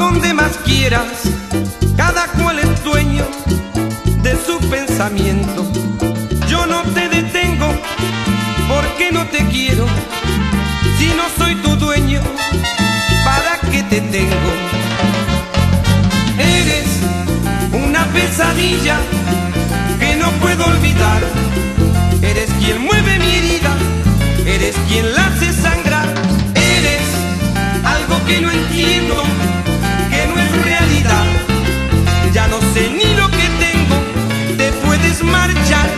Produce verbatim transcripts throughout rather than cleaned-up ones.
donde más quieras, cada cual es dueño de su pensamiento. Yo no te detengo porque no te quiero, si no soy tu dueño, ¿para qué te tengo? Eres una pesadilla que no puedo olvidar. Eres quien mueve mi herida, eres quien la hace sangrar. Eres algo que no entiendo, que no es realidad. Ya no sé ni lo que tengo, te puedes marchar.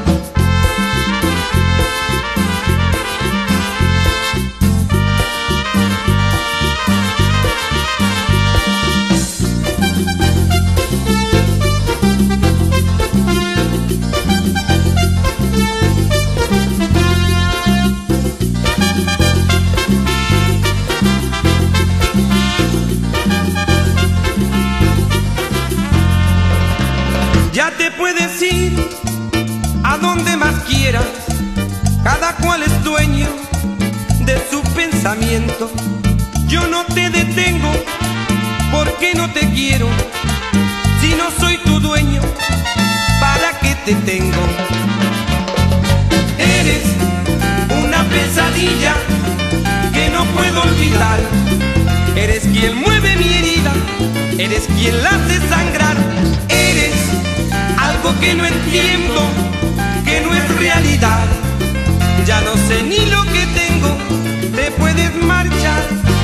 Ya te puedes ir a donde más quieras, cada cual es dueño de su pensamiento. Yo no te detengo porque no te quiero, si no soy tu dueño, ¿para qué te tengo? Eres una pesadilla que no puedo olvidar. Eres quien mueve mi herida, eres quien la hace sangrar. Eres algo que no entiendo, que no es realidad. Ya no sé ni lo que tengo, te puedes marchar.